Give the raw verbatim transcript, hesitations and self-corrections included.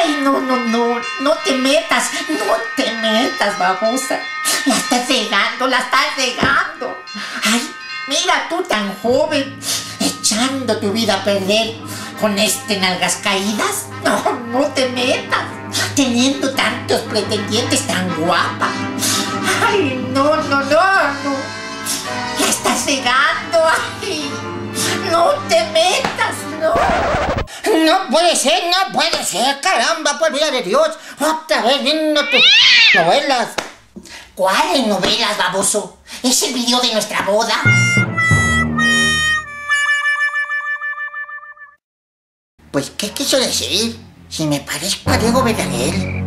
Ay, no, no, no, no te metas, no te metas, babosa. La estás regando, la estás regando. Ay, mira tú tan joven, echando tu vida a perder con este nalgas caídas. No, no te metas, teniendo tantos pretendientes tan guapa. Ay, no, no, no, no. La estás regando, ay. No te metas, no. No puede ser, no puede ser, caramba, por vida de Dios. Otra vez viendo tus novelas. ¿Cuáles novelas, baboso? ¿Es el video de nuestra boda? Pues, ¿qué quiso decir? Si me parezco a Diego Verdaguer.